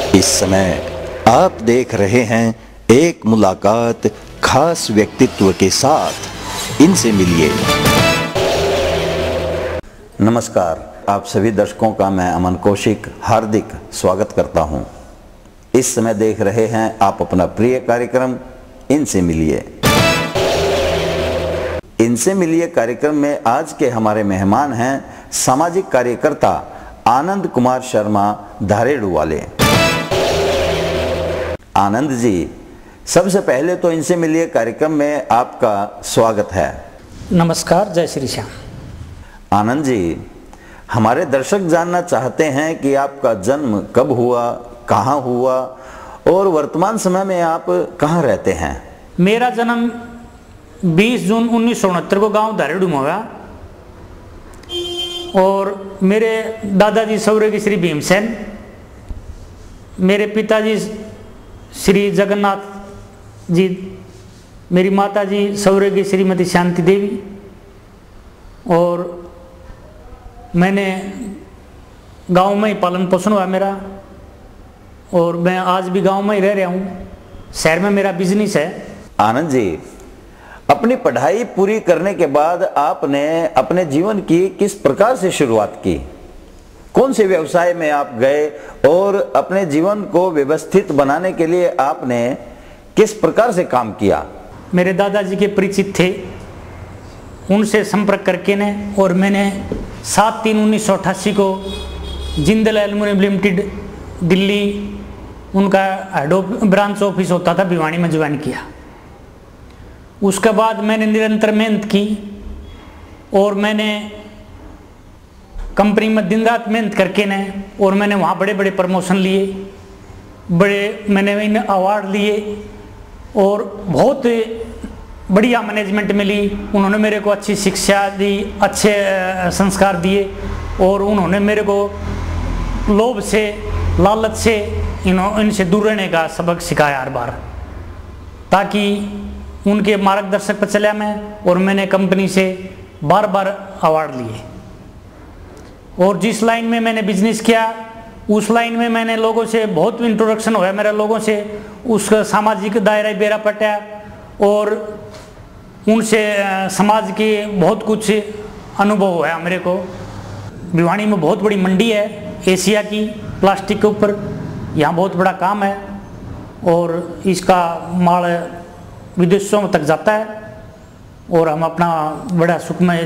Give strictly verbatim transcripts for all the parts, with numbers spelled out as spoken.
इस समय आप देख रहे हैं एक मुलाकात खास व्यक्तित्व के साथ। इनसे मिलिए। नमस्कार, आप सभी दर्शकों का मैं अमन कौशिक हार्दिक स्वागत करता हूं। इस समय देख रहे हैं आप अपना प्रिय कार्यक्रम इनसे मिलिए। इनसे मिलिए कार्यक्रम में आज के हमारे मेहमान हैं सामाजिक कार्यकर्ता आनंद कुमार शर्मा धारेड़ू वाले। आनंद जी, सबसे पहले तो इनसे मिलिए कार्यक्रम में आपका स्वागत है। नमस्कार, जय श्री श्याम। आनंद जी, हमारे दर्शक जानना चाहते हैं कि आपका जन्म कब हुआ, कहाँ हुआ और वर्तमान समय में आप कहाँ रहते हैं? मेरा जन्म बीस जून उन्नीस सौ उनहत्तर को गांव धारेड़ू में हुआ और मेरे दादाजी सौर्य की श्री भीमसेन, मेरे पिताजी श्री जगन्नाथ जी, मेरी माताजी सौर्य की श्रीमती शांति देवी, और मैंने गांव में ही पालन पोषण हुआ मेरा, और मैं आज भी गांव में ही रह रहा हूँ। शहर में मेरा बिजनेस है। आनंद जी, अपनी पढ़ाई पूरी करने के बाद आपने अपने जीवन की किस प्रकार से शुरुआत की? कौन से व्यवसाय में आप गए और अपने जीवन को व्यवस्थित बनाने के लिए आपने किस प्रकार से काम किया? मेरे दादाजी के परिचित थे, उनसे संपर्क करके ने और मैंने सात तीन उन्नीस सौ अट्ठासी को जिंदल एल्युमिनियम लिमिटेड दिल्ली, उनका हेड ब्रांच ऑफिस होता था भिवानी में, ज्वाइन किया। उसके बाद मैंने निरंतर मेहनत की और मैंने कंपनी में दिन रात मेहनत करके ने और मैंने वहाँ बड़े बड़े प्रमोशन लिए, बड़े मैंने इन अवार्ड लिए और बहुत बढ़िया मैनेजमेंट मिली। उन्होंने मेरे को अच्छी शिक्षा दी, अच्छे संस्कार दिए और उन्होंने मेरे को लोभ से, लालच से, इन्हों इनसे दूर रहने का सबक सिखाया हर बार, ताकि उनके मार्गदर्शक पर चला मैं। और मैंने कंपनी से बार बार अवार्ड लिए और जिस लाइन में मैंने बिजनेस किया उस लाइन में मैंने लोगों से बहुत इंट्रोडक्शन हुआ मेरा, लोगों से उसका सामाजिक दायरा बेरा पटा और उनसे समाज के बहुत कुछ अनुभव हुआ मेरे को। भिवानी में बहुत बड़ी मंडी है एशिया की, प्लास्टिक के ऊपर, यहाँ बहुत बड़ा काम है और इसका माल विदेशों तक जाता है और हम अपना बड़ा सुखमय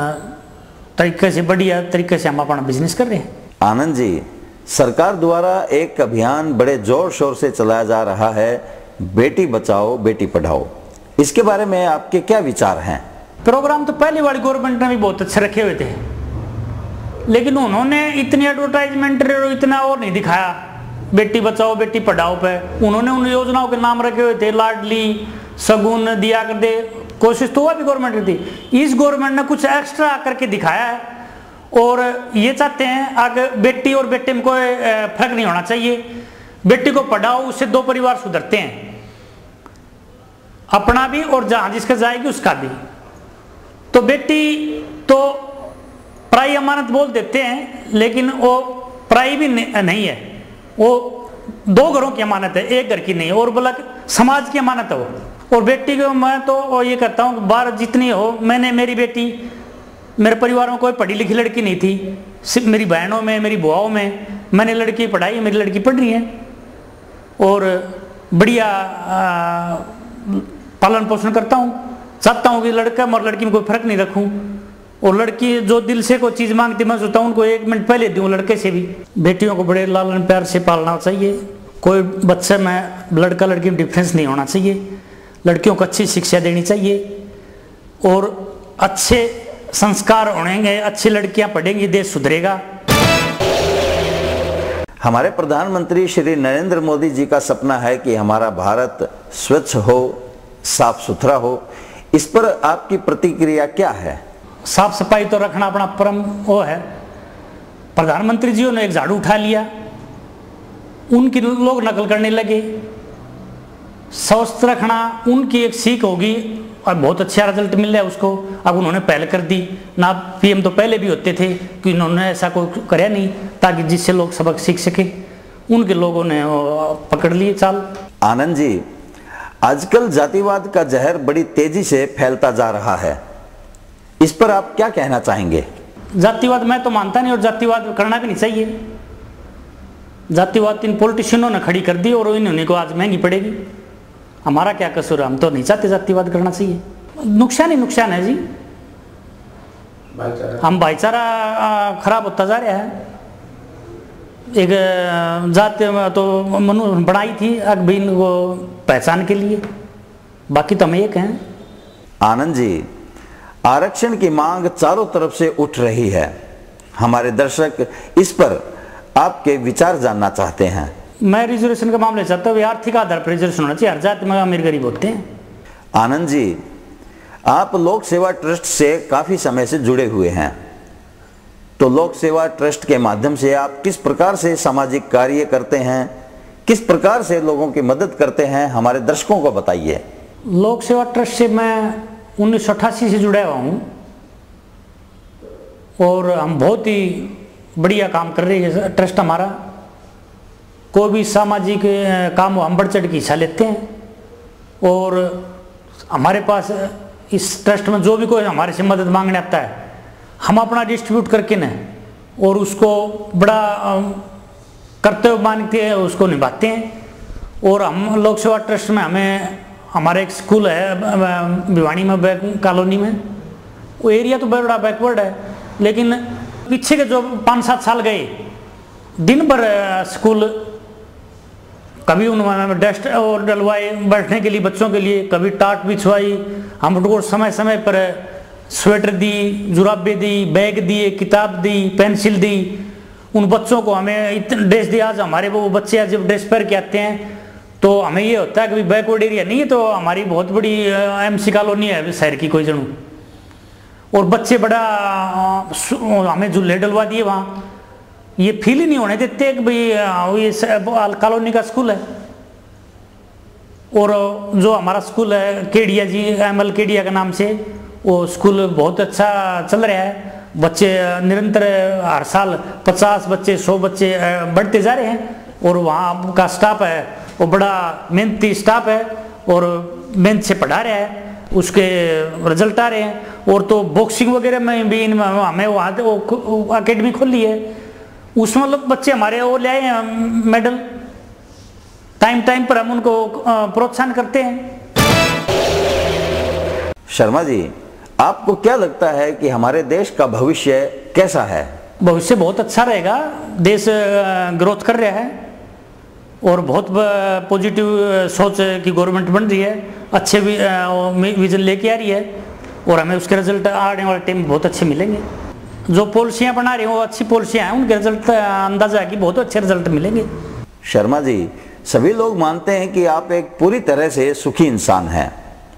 तरीके से, बढ़िया तरीके से हम अपना बिजनेस कर रहे हैं। आनंद जी, सरकार द्वारा एक अभियान बड़े जोर शोर से चलाया जा रहा है, बेटी बचाओ बेटी पढ़ाओ। इसके बारे में आपके क्या विचार हैं? प्रोग्राम तो पहली वाली गवर्नमेंट ने भी बहुत अच्छे रखे हुए थे, लेकिन उन्होंने इतनी एडवर्टाइजमेंट इतना और नहीं दिखाया बेटी बचाओ बेटी पढ़ाओ पे। उन्होंने उन योजनाओं के नाम रखे हुए थे, लाडली, सगुन दिया कर दे, कोशिश तो वह भी गवर्नमेंट की थी। इस गवर्नमेंट ने कुछ एक्स्ट्रा करके दिखाया है और ये चाहते हैं आगे बेटी और बेटे में कोई फर्क नहीं होना चाहिए। बेटी को पढ़ाओ, उससे दो परिवार सुधरते हैं, अपना भी और जहां जिसका जाएगी उसका भी। तो बेटी तो पराई अमानत बोल देते हैं, लेकिन वो पराई भी नहीं है, वो दो घरों की अमानत है, एक घर की नहीं, और बोला समाज की अमानत है वो। और बेटी को मैं तो ये कहता हूँ बाहर जितनी हो, मैंने मेरी बेटी, मेरे परिवार में कोई पढ़ी लिखी लड़की नहीं थी, सिर्फ मेरी बहनों में, मेरी बुआओं में मैंने लड़की पढ़ाई, मेरी लड़की पढ़ रही है और बढ़िया पालन पोषण करता हूँ। चाहता हूँ कि लड़का और लड़की में कोई फर्क नहीं रखूँ, और लड़की जो दिल से कोई चीज़ मांगती मैं सोचता हूँ उनको एक मिनट पहले दूँ। लड़के से भी बेटियों को बड़े लालन प्यार से पालना चाहिए। कोई बच्चे में लड़का लड़की में डिफरेंस नहीं होना चाहिए। लड़कियों को अच्छी शिक्षा देनी चाहिए और अच्छे संस्कार होंगे, अच्छी लड़कियां पढ़ेंगी, देश सुधरेगा। हमारे प्रधानमंत्री श्री नरेंद्र मोदी जी का सपना है कि हमारा भारत स्वच्छ हो, साफ सुथरा हो। इस पर आपकी प्रतिक्रिया क्या है? साफ सफाई तो रखना अपना परम वो है। प्रधानमंत्री जी ने एक झाड़ू उठा लिया, उनकी लोग नकल करने लगे। स्वस्थ रखना उनकी एक सीख होगी और बहुत अच्छा रिजल्ट मिल रहा है उसको। अब उन्होंने पहल कर दी ना, पीएम तो पहले भी होते थे कि उन्होंने ऐसा कोई कराया नहीं ताकि जिससे लोग सबक सीख सके। उनके लोगों ने पकड़ लिए चाल। आनंद जी, आजकल जातिवाद का जहर बड़ी तेजी से फैलता जा रहा है, इस पर आप क्या कहना चाहेंगे? जातिवाद मैं तो मानता नहीं और जातिवाद करना भी नहीं चाहिए। जातिवाद इन पॉलिटिशियनों ने खड़ी कर दी और इन्होंने को आज महंगी पड़ेगी। हमारा क्या कसूर है? हम तो नहीं चाहते जातिवाद करना चाहिए। नुकसान ही नुकसान है जी। हम भाईचारा खराब होता जा रहा है। एक जात तो मनु बनाई थी अग इनको पहचान के लिए, बाकी तो हम एक हैं। आनंद जी, आरक्षण की मांग चारों तरफ से उठ रही है। हमारे दर्शक इस पर आपके विचार जानना चाहते हैं। मैं रिजर्वेशन का मामले चाहता हूँ, आर्थिक आधार पर रिजर्वेशन होना चाहिए। हर जाति में अमीर गरीब होते हैं। आनंद जी, आप लोक सेवा ट्रस्ट से काफी समय से जुड़े हुए हैं, तो लोक सेवा ट्रस्ट के माध्यम से आप किस प्रकार से सामाजिक कार्य करते हैं, किस प्रकार से लोगों की मदद करते हैं, हमारे दर्शकों को बताइए। लोक सेवा ट्रस्ट से मैं उन्नीस सौ अट्ठासी से जुड़ा हुआ हूँ और हम बहुत ही बढ़िया काम कर रहे हैं। ट्रस्ट हमारा कोई भी सामाजिक काम हो हम बढ़ चढ़ के हिस्सा लेते हैं और हमारे पास इस ट्रस्ट में जो भी कोई हमारे से मदद मांगने आता है हम अपना डिस्ट्रीब्यूट करके न और उसको बड़ा कर्तव्य मानते हैं, उसको निभाते हैं। और हम लोक सेवा ट्रस्ट में हमें हमारा एक स्कूल है भिवानी में, बैक कॉलोनी में। वो एरिया तो बड़ा बैकवर्ड है, लेकिन पीछे के जो पाँच सात साल गए दिन भर स्कूल, कभी उन्होंने डस्ट और डलवाए बैठने के लिए बच्चों के लिए, कभी टाट बिछवाई। हम उनको समय समय पर स्वेटर दी, जुराबे दी, बैग दिए, किताब दी, पेंसिल दी। उन बच्चों को हमें इतने ड्रेस दिया। आज हमारे वो बच्चे जब ड्रेस पहन के आते हैं तो हमें ये होता है कि बैकवर्ड एरिया नहीं है, तो हमारी बहुत बड़ी एमसी कॉलोनी है शहर की कोई जनू, और बच्चे बड़ा हमें झूले डलवा दिए वहाँ। ये फील ही नहीं होने देते कि भाई ये कॉलोनी का स्कूल है। और जो हमारा स्कूल है केडिया जी, एम एल केडिया के नाम से, वो स्कूल बहुत अच्छा चल रहा है। बच्चे निरंतर हर साल पचास बच्चे, सौ बच्चे बढ़ते जा रहे हैं और वहाँ का स्टाफ है वो बड़ा मेहनती स्टाफ है और मेहनत से पढ़ा रहा है, उसके रिजल्ट आ रहे हैं। और तो बॉक्सिंग वगैरह में भी हमें वहाँ अकेडमी खोली है, उसमें लोग बच्चे हमारे वो ले आए हैं मेडल। टाइम टाइम पर हम उनको प्रोत्साहन करते हैं। शर्मा जी, आपको क्या लगता है कि हमारे देश का भविष्य कैसा है? भविष्य बहुत अच्छा रहेगा। देश ग्रोथ कर रहा है और बहुत पॉजिटिव सोच की गवर्नमेंट बन रही है, अच्छे विजन लेके आ रही है और हमें उसके रिजल्ट आने वाले टाइम बहुत अच्छे मिलेंगे। जो पॉलिसियाँ बना रही हैं वो अच्छी पॉलिसियाँ हैं, उनके रिजल्ट अंदाजा है कि बहुत अच्छे रिजल्ट मिलेंगे। शर्मा जी, सभी लोग मानते हैं कि आप एक पूरी तरह से सुखी इंसान हैं,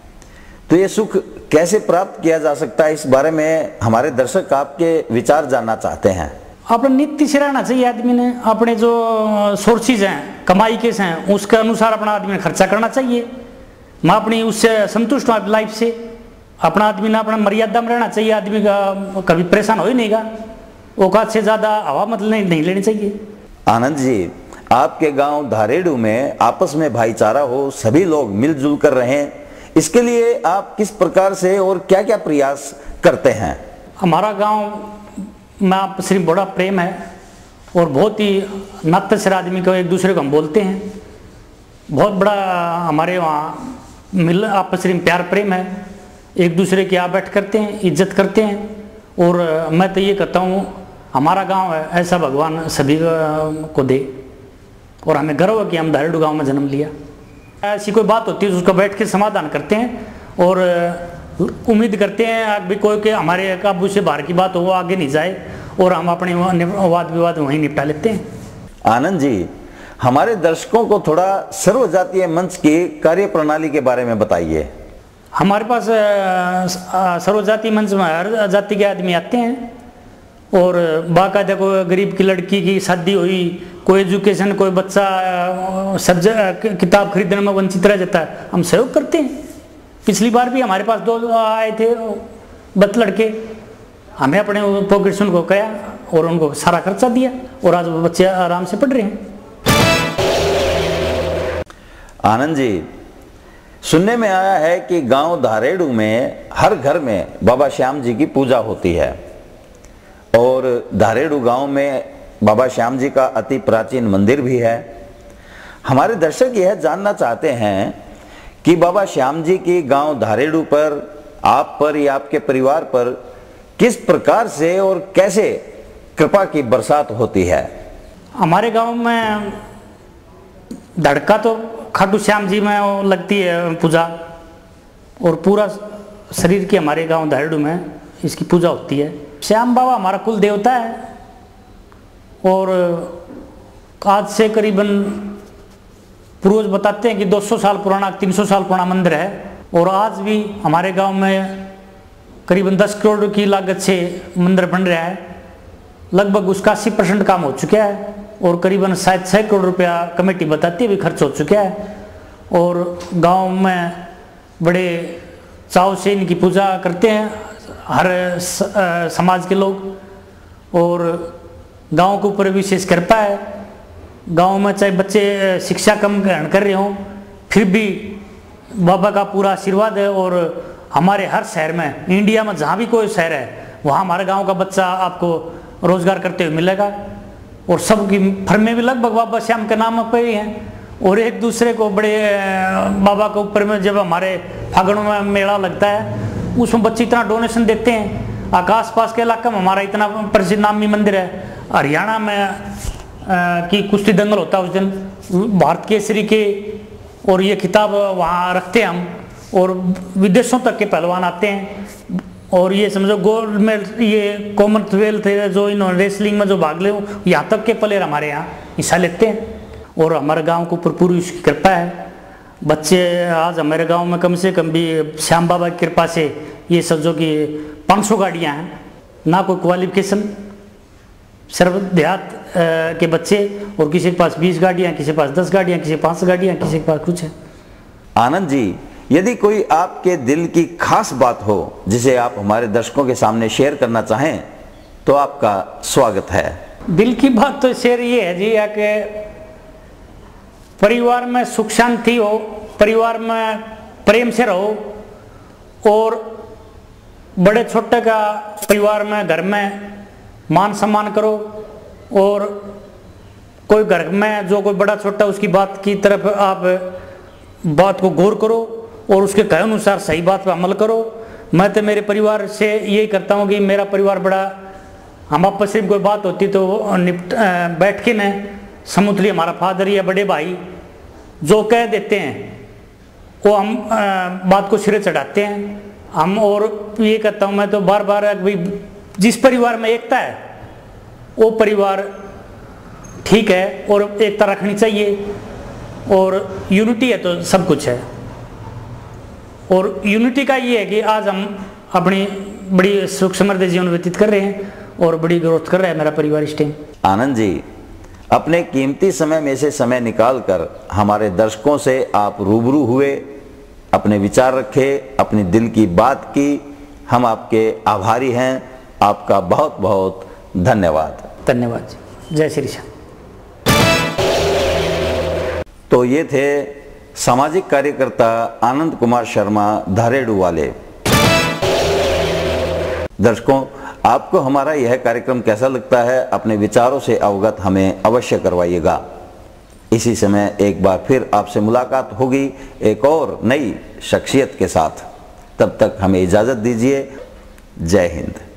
तो ये सुख कैसे प्राप्त किया जा सकता है, इस बारे में हमारे दर्शक आपके विचार जानना चाहते हैं। अपने नीति से रहना चाहिए आदमी ने, अपने जो सोर्सेज हैं कमाई के हैं उसके अनुसार अपना आदमी ने खर्चा करना चाहिए। मैं अपनी उससे संतुष्ट हूँ लाइफ से। अपना आदमी ने अपना मर्यादा में रहना चाहिए। आदमी का कभी परेशान हो ही नहीं गा, औकात से ज़्यादा हवा मतलब नहीं, नहीं लेनी चाहिए। आनंद जी, आपके गांव धारेड़ू में आपस में भाईचारा हो, सभी लोग मिलजुल कर रहें, इसके लिए आप किस प्रकार से और क्या क्या प्रयास करते हैं? हमारा गांव में आप सिर्फ बड़ा प्रेम है और बहुत ही नातेसर आदमी को एक दूसरे को हम बोलते हैं। बहुत बड़ा हमारे वहाँ मिल आपस में प्यार प्रेम है, एक दूसरे की आ बैठ करते हैं, इज्जत करते हैं। और मैं तो ये कहता हूँ हमारा गांव है ऐसा भगवान सभी को दे और हमें गर्व है कि हम धारेड़ू गांव में जन्म लिया। ऐसी कोई बात होती है उसको बैठ के समाधान करते हैं और उम्मीद करते हैं अभी कोई के हमारे काबू से बाहर की बात हो वो आगे नहीं जाए और हम अपने वाद विवाद वहीं निपटा लेते हैं। आनंद जी, हमारे दर्शकों को थोड़ा सर्वजातीय मंच की कार्य प्रणाली के बारे में बताइए। हमारे पास सर्वजातीय मंच में हर जाति के आदमी आते हैं और बाकायदा कोई गरीब की लड़की की शादी हुई, कोई एजुकेशन, कोई बच्चा सब्जेक्ट किताब खरीदने में वंचित रह जाता है, हम सहयोग करते हैं। पिछली बार भी हमारे पास दो आए थे बत लड़के, हमें अपने पॉकेट से उनको कहा और उनको सारा खर्चा दिया और आज वो बच्चे आराम से पढ़ रहे हैं। आनंद जी, सुनने में आया है कि गांव धारेड़ू में हर घर में बाबा श्याम जी की पूजा होती है और धारेड़ू गांव में बाबा श्याम जी का अति प्राचीन मंदिर भी है। हमारे दर्शक यह जानना चाहते हैं कि बाबा श्याम जी की गांव धारेड़ू पर, आप पर या आपके परिवार पर किस प्रकार से और कैसे कृपा की बरसात होती है। हमारे गांव में धड़का तो खाटू श्याम जी में वो लगती है पूजा, और पूरा शरीर की हमारे गांव धारेड़ू में इसकी पूजा होती है। श्याम बाबा हमारा कुल देवता है और आज से करीबन पूर्वज बताते हैं कि दो सौ साल पुराना, तीन सौ साल पुराना मंदिर है। और आज भी हमारे गांव में करीबन दस करोड़ की लागत से मंदिर बन रहा है। लगभग उसका अस्सी परसेंट काम हो चुका है और करीबन शायद छः करोड़ रुपया कमेटी बताती है भी खर्च हो चुका है। और गांव में बड़े चाव से इनकी पूजा करते हैं हर समाज के लोग, और गांव के ऊपर विशेष कृपा है। गांव में चाहे बच्चे शिक्षा कम ग्रहण कर रहे हों, फिर भी बाबा का पूरा आशीर्वाद है। और हमारे हर शहर में, इंडिया में जहाँ भी कोई शहर है, वहाँ हमारे गांव का बच्चा आपको रोजगार करते हुए मिलेगा। और सबकी फर्में भी लगभग बाबा श्याम के नाम पर ही हैं। और एक दूसरे को बड़े बाबा के ऊपर में जब हमारे फागणों में मेला लगता है, उसमें बच्चे इतना डोनेशन देते हैं। आकाश पास के इलाका में हमारा इतना प्रसिद्ध नामी मंदिर है। हरियाणा में आ, की कुश्ती दंगल होता है उस दिन, भारत केसरी के, और ये खिताब वहाँ रखते हैं हम, और विदेशों तक के पहलवान आते हैं। और ये समझो गोल्ड में ये कॉमनवेल्थ जो इन्होंने रेसलिंग में जो भाग ले, यहाँ तक के प्लेयर हमारे यहाँ हिस्सा लेते हैं। और हमारे गांव के ऊपर पूरी उसकी कृपा है। बच्चे आज हमारे गांव में कम से कम भी श्याम बाबा की कृपा से ये समझो कि पाँच सौ गाड़ियाँ हैं, ना कोई क्वालिफिकेशन, सिर्फ देहात के बच्चे, और किसी के पास बीस गाड़ियाँ, किसी के पास दस गाड़ियाँ, किसी के पाँच गाड़ियाँ, किसी के पास कुछ है। आनंद जी, यदि कोई आपके दिल की खास बात हो जिसे आप हमारे दर्शकों के सामने शेयर करना चाहें तो आपका स्वागत है। दिल की बात तो शेयर ये है जी, या कि परिवार में सुख शांति हो, परिवार में प्रेम से रहो, और बड़े छोटे का परिवार में घर में मान सम्मान करो। और कोई घर में जो कोई बड़ा छोटा उसकी बात की तरफ आप बात को गौर करो और उसके कहे अनुसार सही बात पर अमल करो। मैं तो मेरे परिवार से यही करता हूँ कि मेरा परिवार बड़ा, हम आपस में कोई बात होती तो निपट बैठ के न समुद्री हमारा फादर या बड़े भाई जो कह देते हैं वो हम आ, बात को सिरे चढ़ाते हैं हम। और ये कहता हूँ मैं तो बार बार भाई, जिस परिवार में एकता है वो परिवार ठीक है, और एकता रखनी चाहिए। और यूनिटी है तो सब कुछ है। और यूनिटी का ये है कि आज हम अपनी बड़ी सुख समृद्ध जीवन व्यतीत कर रहे हैं और बड़ी ग्रोथ कर रहा है मेरा परिवार इस टाइम। आनंद जी, अपने कीमती समय में से समय निकालकर हमारे दर्शकों से आप रूबरू हुए, अपने विचार रखे, अपनी दिल की बात की, हम आपके आभारी हैं। आपका बहुत बहुत धन्यवाद। धन्यवाद जी। जय श्री श्याम। तो ये थे सामाजिक कार्यकर्ता आनंद कुमार शर्मा धारेड़ू वाले। दर्शकों, आपको हमारा यह कार्यक्रम कैसा लगता है, अपने विचारों से अवगत हमें अवश्य करवाइएगा। इसी समय एक बार फिर आपसे मुलाकात होगी एक और नई शख्सियत के साथ। तब तक हमें इजाज़त दीजिए। जय हिंद।